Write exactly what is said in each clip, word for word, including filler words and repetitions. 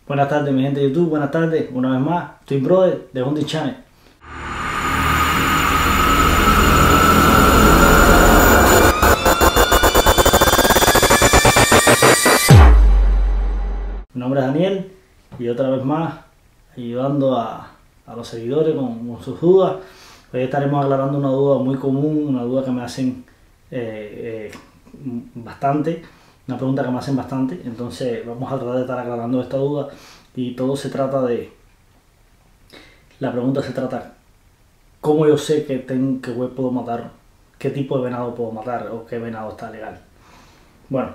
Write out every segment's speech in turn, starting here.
Buenas tardes mi gente de YouTube, buenas tardes, una vez más, Twin Brother de Hunting Channel. Mi nombre es Daniel y otra vez más ayudando a, a los seguidores con, con sus dudas. Hoy estaremos aclarando una duda muy común, una duda que me hacen eh, eh, bastante, una pregunta que me hacen bastante. Entonces vamos a tratar de estar aclarando esta duda y todo se trata de, la pregunta se trata cómo yo sé que, tengo, que puedo matar, qué tipo de venado puedo matar o qué venado está legal. Bueno,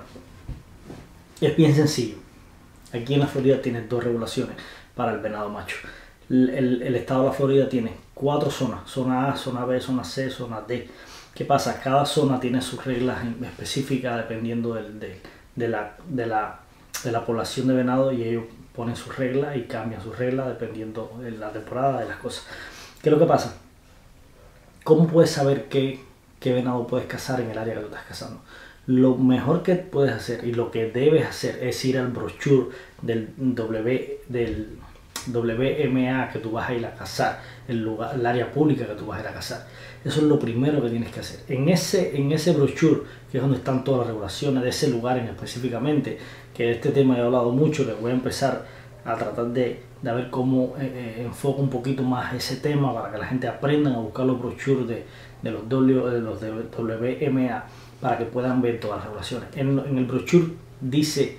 es bien sencillo. Aquí en la Florida tienes dos regulaciones para el venado macho. El, el, el estado de la Florida tiene cuatro zonas, zona A, zona B, zona C, zona D. ¿Qué pasa? Cada zona tiene sus reglas específicas dependiendo del, de, de, la, de, la, de la población de venado, y ellos ponen sus reglas y cambian sus reglas dependiendo de la temporada, de las cosas. ¿Qué es lo que pasa? ¿Cómo puedes saber qué, qué venado puedes cazar en el área que tú estás cazando? Lo mejor que puedes hacer y lo que debes hacer es ir al brochure del, w, del W M A que tú vas a ir a cazar, el, lugar, el área pública que tú vas a ir a cazar. Eso es lo primero que tienes que hacer. En ese, en ese brochure, que es donde están todas las regulaciones de ese lugar en específicamente, que de este tema he hablado mucho, que voy a empezar a tratar de, de ver cómo eh, enfoco un poquito más ese tema para que la gente aprenda a buscar los brochures de, de los, w, de los de W M A para que puedan ver todas las regulaciones. En, en el brochure dice,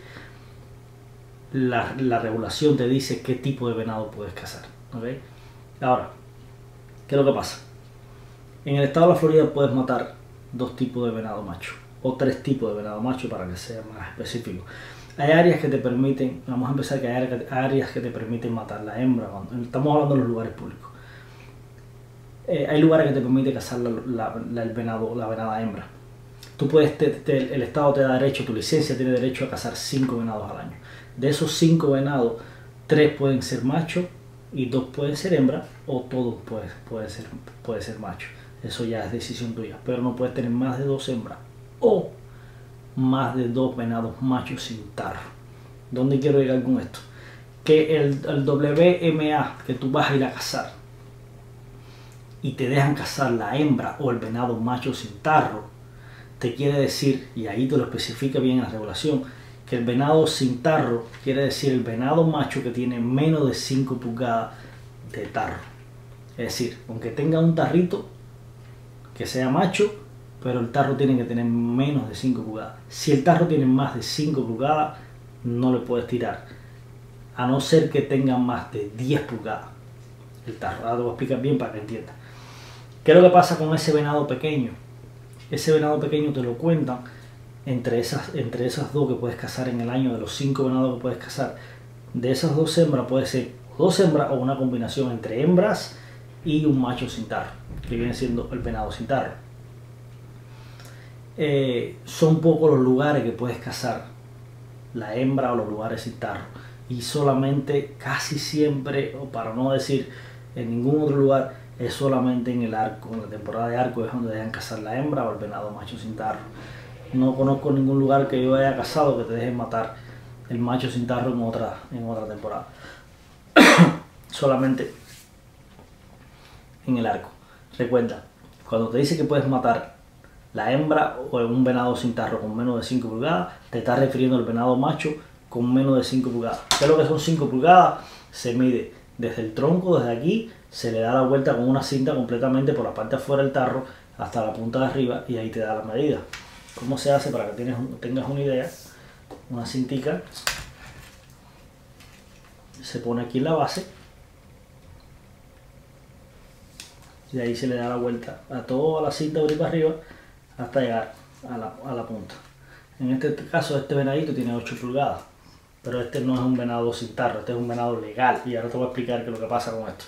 la, la regulación te dice qué tipo de venado puedes cazar. ¿Okay? Ahora, ¿qué es lo que pasa? En el estado de la Florida puedes matar dos tipos de venado macho o tres tipos de venado macho para que sea más específico. Hay áreas que te permiten, vamos a empezar que hay áreas que te permiten matar la hembra, cuando, estamos hablando de los lugares públicos. Eh, hay lugares que te permiten cazar la, la, la, el venado, la venada hembra. Tú puedes, te, te, el estado te da derecho, tu licencia tiene derecho a cazar cinco venados al año. De esos cinco venados, tres pueden ser machos y dos pueden ser hembra, o todos pueden, pueden ser, puede ser macho. Eso ya es decisión tuya, pero no puedes tener más de dos hembras o más de dos venados machos sin tarro. ¿Dónde quiero llegar con esto? Que el, el W M A que tú vas a ir a cazar y te dejan cazar la hembra o el venado macho sin tarro, te quiere decir, y ahí te lo especifica bien la regulación, que el venado sin tarro quiere decir el venado macho que tiene menos de cinco pulgadas de tarro. Es decir, aunque tenga un tarrito que sea macho, pero el tarro tiene que tener menos de cinco pulgadas. Si el tarro tiene más de cinco pulgadas, no le puedes tirar, a no ser que tenga más de diez pulgadas el tarro. Ahora te voy a explicar bien para que entiendas. ¿Qué es lo que pasa con ese venado pequeño? Ese venado pequeño te lo cuentan entre esas, entre esas dos que puedes cazar en el año, de los cinco venados que puedes cazar. De esas dos hembras puede ser dos hembras o una combinación entre hembras y un macho sin tarro, que viene siendo el venado sin tarro. Eh, son pocos los lugares que puedes cazar la hembra o los lugares sin tarro, y solamente, casi siempre, o para no decir en ningún otro lugar, es solamente en el arco, en la temporada de arco es donde dejan cazar la hembra o el venado macho sin tarro. No conozco ningún lugar que yo haya cazado que te dejen matar el macho sin tarro en otra, en otra temporada. Solamente en el arco. Recuerda, cuando te dice que puedes matar la hembra o un venado sin tarro con menos de cinco pulgadas, te está refiriendo al venado macho con menos de cinco pulgadas. ¿Qué es lo que son cinco pulgadas? Se mide desde el tronco, desde aquí, se le da la vuelta con una cinta completamente por la parte de afuera del tarro hasta la punta de arriba, y ahí te da la medida. ¿Cómo se hace? Para que tienes, tengas una idea, una cintica se pone aquí en la base y ahí se le da la vuelta a toda la cinta por ahí para arriba hasta llegar a la, a la punta. En este caso este venadito tiene ocho pulgadas, pero este no es un venado sin tarro, este es un venado legal, y ahora te voy a explicar qué es lo que pasa con esto.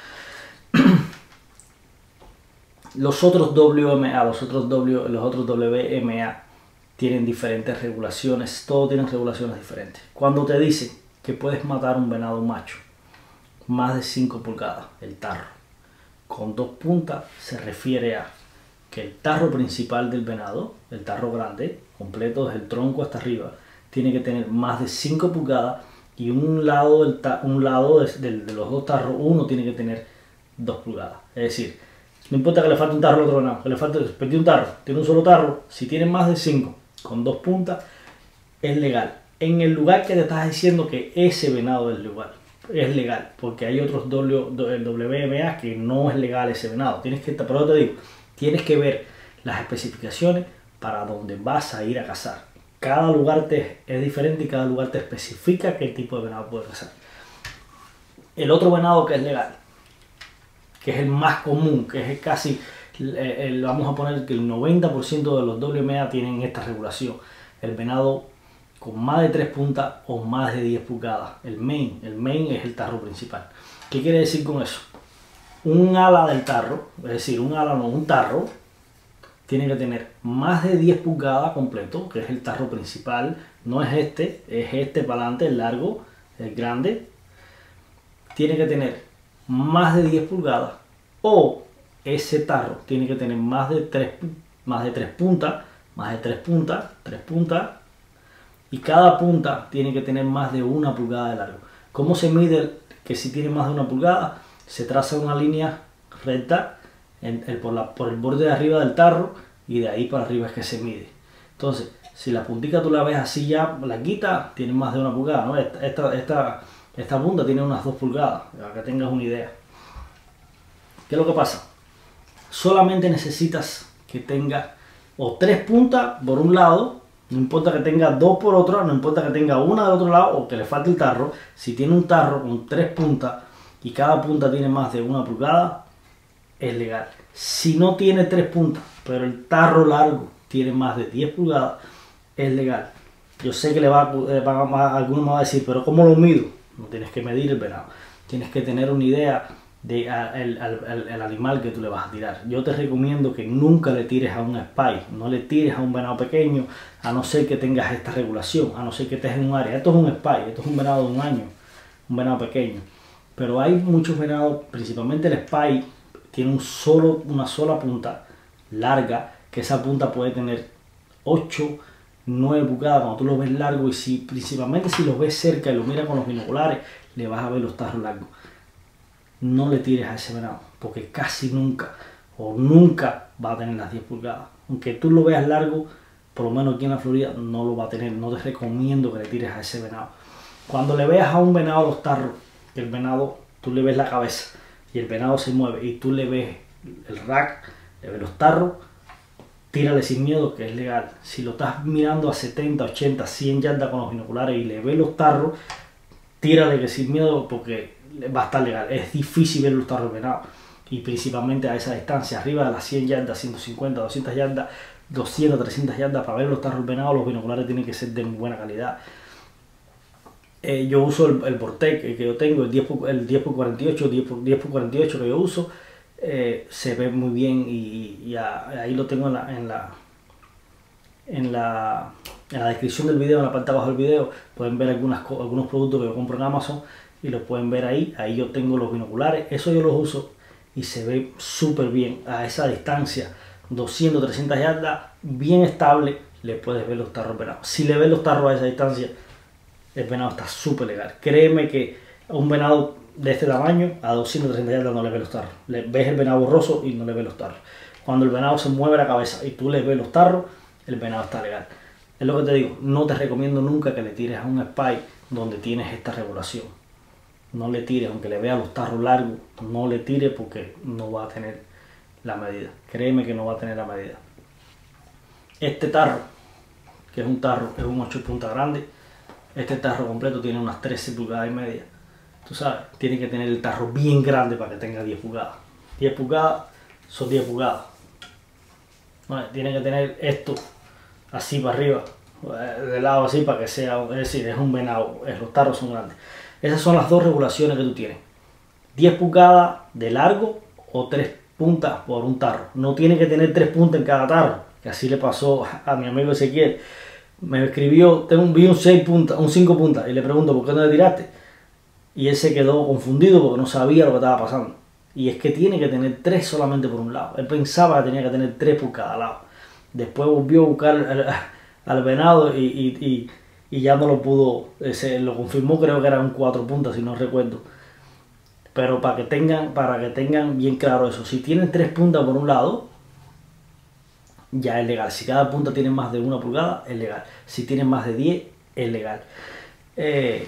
Los otros W M A, los otros, w, los otros W M A tienen diferentes regulaciones, todos tienen regulaciones diferentes. Cuando te dicen que puedes matar un venado macho más de cinco pulgadas, el tarro, con dos puntas, se refiere a que el tarro principal del venado, el tarro grande, completo desde el tronco hasta arriba, tiene que tener más de cinco pulgadas y un lado, del un lado de, de, de los dos tarros, uno tiene que tener dos pulgadas. Es decir, no importa que le falte un tarro al otro venado, que le falte, perdí un tarro, tiene un solo tarro, si tiene más de cinco con dos puntas, es legal. En el lugar que te estás diciendo que ese venado es legal, es legal, porque hay otros W M A que no es legal ese venado. Tienes que, pero te digo, tienes que ver las especificaciones para donde vas a ir a cazar. Cada lugar te es diferente y cada lugar te especifica qué tipo de venado puedes cazar. El otro venado que es legal, que es el más común, que es casi, el, el, vamos a poner que el noventa por ciento de los W M A tienen esta regulación. El venado con más de tres puntas o más de diez pulgadas. El main, el main es el tarro principal. ¿Qué quiere decir con eso? Un ala del tarro, es decir, un ala no, un tarro, tiene que tener más de diez pulgadas completo, que es el tarro principal. No es este, es este para adelante, el largo, el grande. Tiene que tener más de diez pulgadas, o ese tarro tiene que tener más de tres, más de tres puntas, más de tres puntas, tres puntas, y cada punta tiene que tener más de una pulgada de largo. ¿Cómo se mide que si tiene más de una pulgada? Se traza una línea recta en, en, por, la, por el borde de arriba del tarro, y de ahí para arriba es que se mide. Entonces, si la puntica tú la ves así ya larguita, tiene más de una pulgada, ¿no? Esta, esta, esta, esta punta tiene unas dos pulgadas, para que tengas una idea. ¿Qué es lo que pasa? Solamente necesitas que tenga o tres puntas por un lado, no importa que tenga dos por otro, no importa que tenga una del otro lado o que le falte el tarro. Si tiene un tarro con tres puntas y cada punta tiene más de una pulgada, es legal. Si no tiene tres puntas, pero el tarro largo tiene más de diez pulgadas, es legal. Yo sé que le va a, va a, algunos me van a decir, pero ¿cómo lo mido? No tienes que medir el venado. Tienes que tener una idea de a, el, el, el animal que tú le vas a tirar. Yo te recomiendo que nunca le tires a un spy, no le tires a un venado pequeño, a no ser que tengas esta regulación, a no ser que estés en un área. Esto es un spy, esto es un venado de un año, un venado pequeño. Pero hay muchos venados, principalmente el spy, tiene un solo, una sola punta larga, que esa punta puede tener ocho, nueve pulgadas cuando tú lo ves largo, y si, principalmente si lo ves cerca y lo miras con los binoculares, le vas a ver los tarros largos. No le tires a ese venado, porque casi nunca o nunca va a tener las diez pulgadas. Aunque tú lo veas largo, por lo menos aquí en la Florida no lo va a tener. No te recomiendo que le tires a ese venado. Cuando le veas a un venado los tarros, el venado, tú le ves la cabeza y el venado se mueve y tú le ves el rack, le ves los tarros, tírale sin miedo, que es legal. Si lo estás mirando a setenta, ochenta, cien yardas con los binoculares y le ves los tarros, tírale que sin miedo, porque va a estar legal. Es difícil ver los tarros venados, y principalmente a esa distancia, arriba de las cien yardas, ciento cincuenta, doscientas yardas, doscientas, trescientas yardas. Para ver los tarros venados, los binoculares tienen que ser de muy buena calidad. Eh, yo uso el, el Vortex que yo tengo, el diez por cuarenta y ocho, diez por cuarenta y ocho que yo uso. Eh, se ve muy bien, y, y a, ahí lo tengo en la, en la en la en la descripción del video, en la parte de abajo del video pueden ver algunas, algunos productos que yo compro en Amazon, y los pueden ver ahí. Ahí yo tengo los binoculares, eso yo los uso y se ve súper bien a esa distancia, doscientas, trescientas yardas, bien estable, le puedes ver los tarros venados. Si le ves los tarros a esa distancia, el venado está súper legal. Créeme que a un venado de este tamaño, a doscientas, trescientas yardas no le ves los tarros. Le ves el venado borroso y no le ves los tarros. Cuando el venado se mueve la cabeza y tú le ves los tarros, el venado está legal. Es lo que te digo, no te recomiendo nunca que le tires a un spy donde tienes esta regulación. No le tires, aunque le veas los tarros largos, no le tires, porque no va a tener la medida. Créeme que no va a tener la medida. Este tarro, que es un tarro, es un ocho puntas grande. Este tarro completo tiene unas trece pulgadas y media. Tú sabes, tiene que tener el tarro bien grande para que tenga diez pulgadas. diez pulgadas son diez pulgadas. Bueno, tiene que tener esto así para arriba, de lado así, para que sea, es decir, es un venado, los tarros son grandes. Esas son las dos regulaciones que tú tienes: diez pulgadas de largo o tres puntas por un tarro. No tiene que tener tres puntas en cada tarro, que así le pasó a mi amigo Ezequiel. Me escribió, tengo un, vi un seis puntas, un cinco puntas, y le pregunto por qué no le tiraste, y él se quedó confundido porque no sabía lo que estaba pasando. Y es que tiene que tener tres solamente por un lado. Él pensaba que tenía que tener tres por cada lado. Después volvió a buscar al, al venado y, y, y, y ya no lo pudo, se lo confirmó, creo que eran cuatro puntas si no recuerdo. Pero para que tengan, para que tengan bien claro eso, si tienen tres puntas por un lado, ya es legal. Si cada punta tiene más de una pulgada, es legal. Si tienen más de diez, es legal. Eh,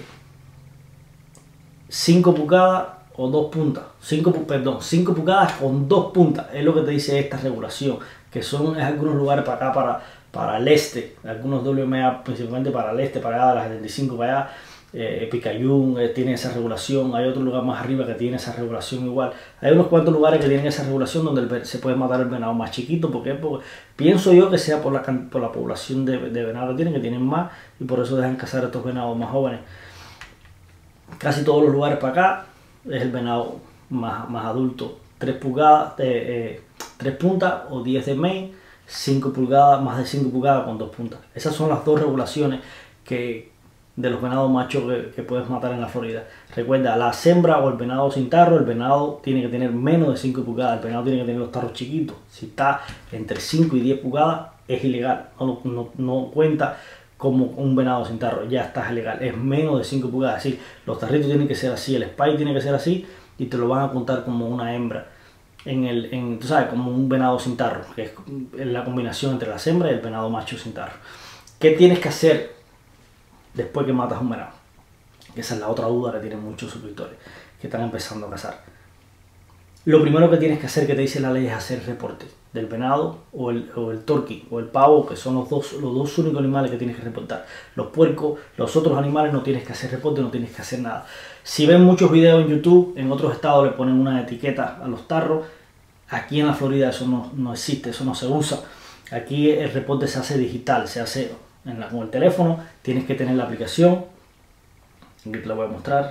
cinco pulgadas o dos puntas, cinco, perdón, cinco pulgadas con dos puntas, es lo que te dice esta regulación, que son en algunos lugares para acá, para, para el este, algunos W M A principalmente para el este, para allá, de las setenta y cinco para allá, eh, Picayune eh, tiene esa regulación, hay otro lugar más arriba que tiene esa regulación igual, hay unos cuantos lugares que tienen esa regulación donde el, se puede matar el venado más chiquito, porque, porque pienso yo que sea por la, por la población de, de venado que tienen, que tienen más, y por eso dejan cazar a estos venados más jóvenes. Casi todos los lugares para acá es el venado más, más adulto, tres pulgadas, eh, tres puntas o diez de main, cinco pulgadas, más de cinco pulgadas con dos puntas. Esas son las dos regulaciones que, de los venados machos que, que puedes matar en la Florida. Recuerda, la hembra o el venado sin tarro, el venado tiene que tener menos de cinco pulgadas, el venado tiene que tener los tarros chiquitos. Si está entre cinco y diez pulgadas es ilegal, no, no, no cuenta como un venado sin tarro, ya estás ilegal, es menos de cinco pulgadas, es decir, los tarritos tienen que ser así, el spike tiene que ser así y te lo van a contar como una hembra, en el, en, tú sabes, como un venado sin tarro, que es la combinación entre la hembra y el venado macho sin tarro. ¿Qué tienes que hacer después que matas un venado? Esa es la otra duda que tienen muchos suscriptores que están empezando a cazar. Lo primero que tienes que hacer, que te dice la ley, es hacer reporte del venado o el, o el turkey o el pavo, que son los dos, los dos únicos animales que tienes que reportar. Los puercos, los otros animales no tienes que hacer reporte, no tienes que hacer nada. Si ven muchos videos en YouTube, en otros estados le ponen una etiqueta a los tarros. Aquí en la Florida eso no, no existe, eso no se usa. Aquí el reporte se hace digital, se hace en la, con el teléfono, tienes que tener la aplicación. Aquí te la voy a mostrar.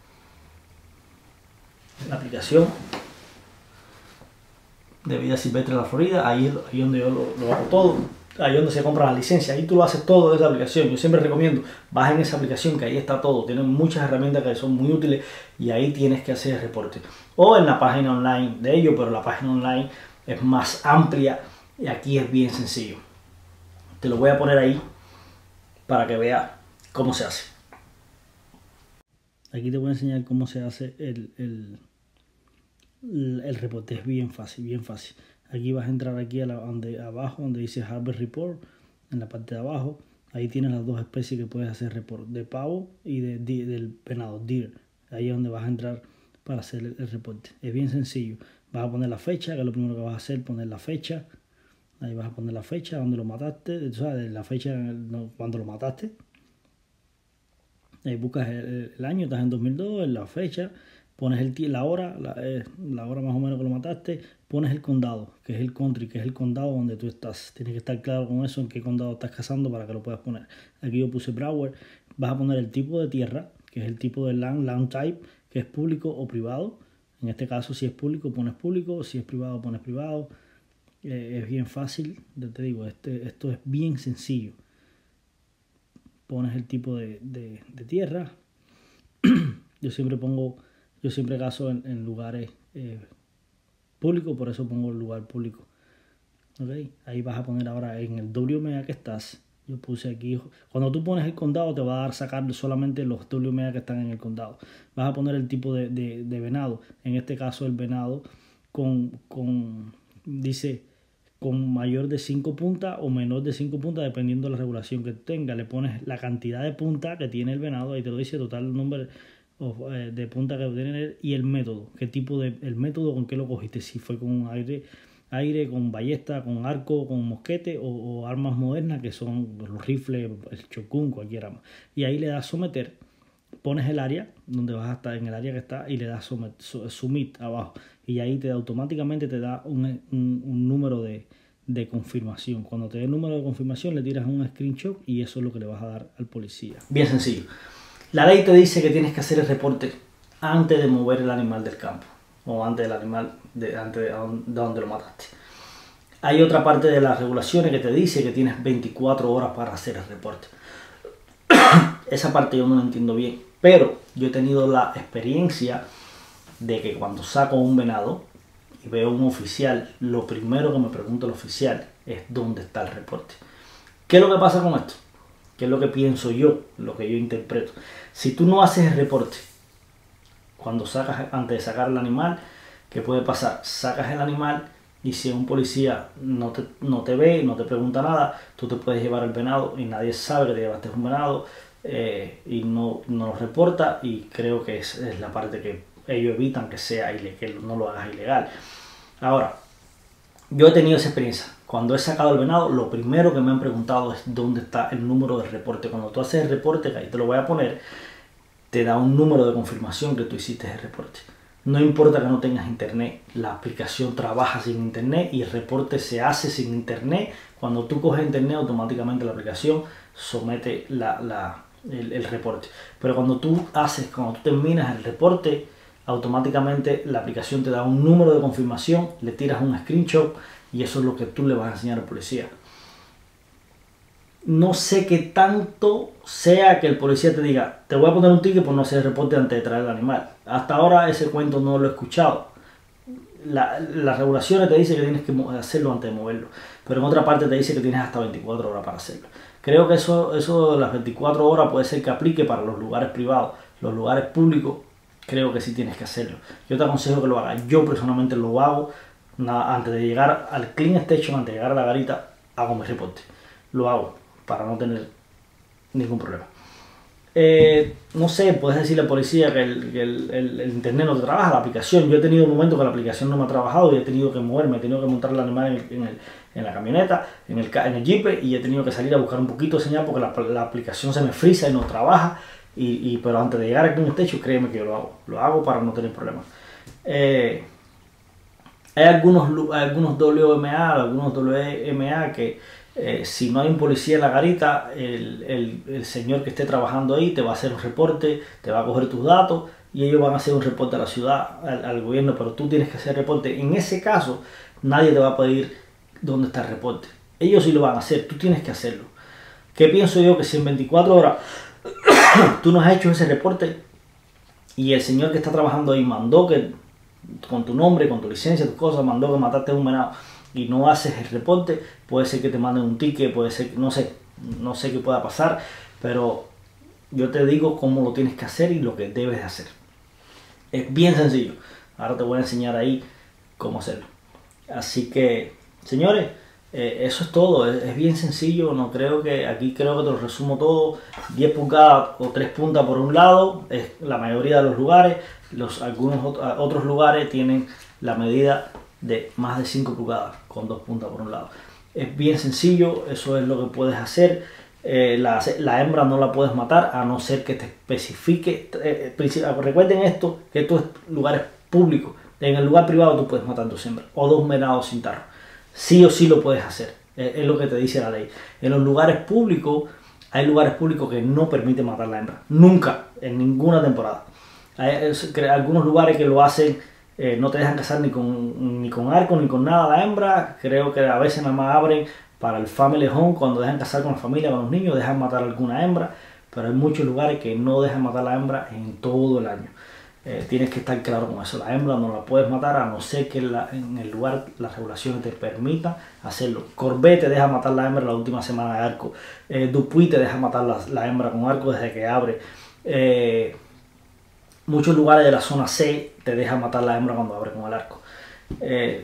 La aplicación de Vida Silvestre de la Florida, ahí es ahí donde yo lo, lo hago todo, ahí donde se compra la licencia, ahí tú lo haces todo desde la aplicación. Yo siempre recomiendo, bajen esa aplicación que ahí está todo, tienen muchas herramientas que son muy útiles y ahí tienes que hacer el reporte. O en la página online de ellos, pero la página online es más amplia y aquí es bien sencillo. Te lo voy a poner ahí para que veas cómo se hace. Aquí te voy a enseñar cómo se hace el... el el reporte. Es bien fácil, bien fácil. Aquí vas a entrar aquí a la, donde, abajo donde dice Harvest Report, en la parte de abajo, ahí tienes las dos especies que puedes hacer report, de pavo y de, de, del venado, deer. Ahí es donde vas a entrar para hacer el, el reporte. Es bien sencillo, vas a poner la fecha, que es lo primero que vas a hacer, poner la fecha. Ahí vas a poner la fecha donde lo mataste, ¿sabes? La fecha cuando lo mataste. Ahí buscas el, el año, estás en dos mil dos, en la fecha, pones el, la hora, la, eh, la hora más o menos que lo mataste, pones el condado, que es el country, que es el condado donde tú estás. Tienes que estar claro con eso, en qué condado estás cazando para que lo puedas poner. Aquí yo puse Broward. Vas a poner el tipo de tierra, que es el tipo de land, land type, que es público o privado. En este caso, si es público, pones público, si es privado, pones privado. Eh, es bien fácil, te digo, este, esto es bien sencillo. Pones el tipo de, de, de tierra. Yo siempre pongo... Yo siempre cazo en, en lugares eh, públicos, por eso pongo el lugar público. ¿Okay? Ahí vas a poner ahora en el W M A que estás. Yo puse aquí, cuando tú pones el condado te va a dar sacar solamente los W M A que están en el condado. Vas a poner el tipo de, de, de venado. En este caso el venado con, con, dice, con mayor de cinco puntas o menor de cinco puntas, dependiendo de la regulación que tenga. Le pones la cantidad de puntas que tiene el venado, ahí te lo dice total número de punta que tiene y el método, qué tipo de, el método con qué lo cogiste, si fue con aire, aire, con ballesta, con arco, con mosquete o, o armas modernas que son los rifles, el chocún, cualquier arma. Y ahí le das someter, pones el área donde vas a estar, en el área que está, y le das somet, submit abajo y ahí te automáticamente te da un, un, un número de, de confirmación. Cuando te dé el número de confirmación le tiras un screenshot y eso es lo que le vas a dar al policía. Bien sencillo. La ley te dice que tienes que hacer el reporte antes de mover el animal del campo o antes del animal, de, antes de donde lo mataste. Hay otra parte de las regulaciones que te dice que tienes veinticuatro horas para hacer el reporte. Esa parte yo no la entiendo bien, pero yo he tenido la experiencia de que cuando saco un venado y veo un oficial, lo primero que me pregunta el oficial es dónde está el reporte. ¿Qué es lo que pasa con esto? que es lo que pienso yo, lo que yo interpreto. Si tú no haces el reporte cuando sacas, antes de sacar el animal, ¿qué puede pasar? Sacas el animal y si un policía no te, no te ve, no te pregunta nada, tú te puedes llevar el venado y nadie sabe que te llevaste un venado eh, y no, no lo reporta, y creo que es, es la parte que ellos evitan que sea ilegal, que no lo hagas ilegal. Ahora, yo he tenido esa experiencia. Cuando he sacado el venado, lo primero que me han preguntado es dónde está el número de reporte. Cuando tú haces el reporte, que ahí te lo voy a poner, te da un número de confirmación que tú hiciste el reporte. No importa que no tengas internet, la aplicación trabaja sin internet y el reporte se hace sin internet. Cuando tú coges internet, automáticamente la aplicación somete la, la, el, el reporte. Pero cuando tú haces, cuando tú terminas el reporte, automáticamente la aplicación te da un número de confirmación, le tiras un screenshot y eso es lo que tú le vas a enseñar al policía. No sé qué tanto sea que el policía te diga, te voy a poner un ticket por no hacer el reporte antes de traer el animal. Hasta ahora ese cuento no lo he escuchado. La, las regulaciones te dicen que tienes que hacerlo antes de moverlo, pero en otra parte te dice que tienes hasta veinticuatro horas para hacerlo. Creo que eso, eso de las veinticuatro horas puede ser que aplique para los lugares privados. Los lugares públicos creo que sí tienes que hacerlo. Yo te aconsejo que lo hagas. Yo personalmente lo hago nada, antes de llegar al clean station, antes de llegar a la garita, hago mi reporte. Lo hago para no tener ningún problema. Eh, no sé, puedes decirle al policía que, el, que el, el, el internet no te trabaja, la aplicación. Yo he tenido momentos que la aplicación no me ha trabajado y he tenido que moverme, he tenido que montar el animal en, en, el, en la camioneta, en el, en el jeep, y he tenido que salir a buscar un poquito de señal porque la, la aplicación se me frisa y no trabaja. Y, y, pero antes de llegar aquí en un techo, créeme que yo lo hago. Lo hago para no tener problemas. Eh, hay algunos, hay algunos W M A, algunos W M A que eh, si no hay un policía en la garita, el, el, el señor que esté trabajando ahí te va a hacer un reporte, te va a coger tus datos y ellos van a hacer un reporte a la ciudad, al, al gobierno, pero tú tienes que hacer reporte. En ese caso, nadie te va a pedir dónde está el reporte. Ellos sí lo van a hacer, tú tienes que hacerlo. ¿Qué pienso yo? Que si en veinticuatro horas tú no has hecho ese reporte y el señor que está trabajando ahí mandó que con tu nombre, con tu licencia, tus cosas, mandó que mataste un venado y no haces el reporte, puede ser que te manden un ticket, puede ser, no sé, no sé qué pueda pasar, pero yo te digo cómo lo tienes que hacer y lo que debes de hacer. Es bien sencillo. Ahora te voy a enseñar ahí cómo hacerlo. Así que, señores, Eh, eso es todo, es, es bien sencillo. No creo que aquí creo que te lo resumo todo. diez pulgadas o tres puntas por un lado es la mayoría de los lugares. Los algunos otros lugares tienen la medida de más de cinco pulgadas con dos puntas por un lado. Es bien sencillo, eso es lo que puedes hacer. Eh, la, la hembra no la puedes matar a no ser que te especifique. Eh, recuerden esto, que esto es lugares públicos. En el lugar privado tú puedes matar dos hembras o dos venados sin tarro. Sí o sí lo puedes hacer, es lo que te dice la ley. En los lugares públicos, hay lugares públicos que no permiten matar la hembra. Nunca, en ninguna temporada. Hay algunos lugares que lo hacen, eh, no te dejan cazar ni con, ni con arco ni con nada la hembra. Creo que a veces nada más abren para el family home, cuando dejan cazar con la familia, con los niños, dejan matar alguna hembra. Pero hay muchos lugares que no dejan matar la hembra en todo el año. Eh, tienes que estar claro con eso. La hembra no la puedes matar a no ser que la, en el lugar las regulaciones te permitan hacerlo. Corbet te deja matar la hembra la última semana de arco. Eh, Dupuy te deja matar la, la hembra con arco desde que abre. Eh, muchos lugares de la zona C te dejan matar la hembra cuando abre con el arco. Eh,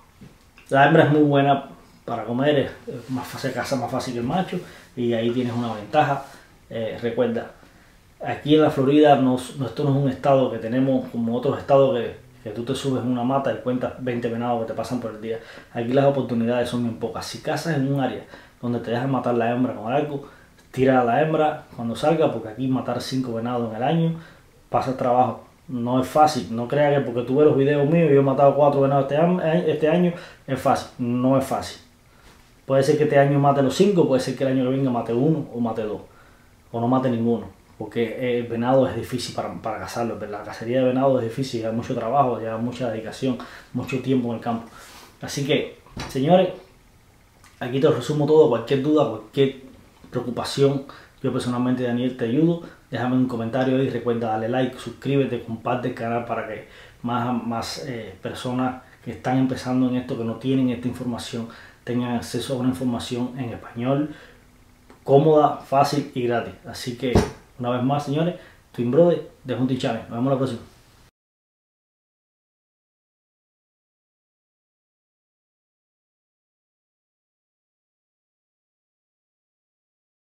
la hembra es muy buena para comer, es, es más fácil, se caza más fácil que el macho y ahí tienes una ventaja. Eh, recuerda, aquí en la Florida, no, no, esto no es un estado que tenemos como otros estados que, que tú te subes en una mata y cuentas veinte venados que te pasan por el día. Aquí las oportunidades son bien pocas. Si cazas en un área donde te dejan matar la hembra con arco, tira a la hembra cuando salga, porque aquí matar cinco venados en el año pasa trabajo. No es fácil. No creas que porque tú ves los videos míos y yo he matado cuatro venados este, este año, es fácil. No es fácil. Puede ser que este año mate los cinco, puede ser que el año que venga mate uno o mate dos, o no mate ninguno. Porque el venado es difícil para, para cazarlo. La cacería de venado es difícil, hay mucho trabajo, lleva mucha dedicación, mucho tiempo en el campo. Así que, señores, aquí te lo resumo todo. Cualquier duda, cualquier preocupación, yo personalmente, Daniel, te ayudo. Déjame un comentario y recuerda darle like, suscríbete, comparte el canal para que más, más eh, personas que están empezando en esto, que no tienen esta información, tengan acceso a una información en español cómoda, fácil y gratis. Así que una vez más, señores, Twin Brother de Hunting Channel. Nos vemos la próxima.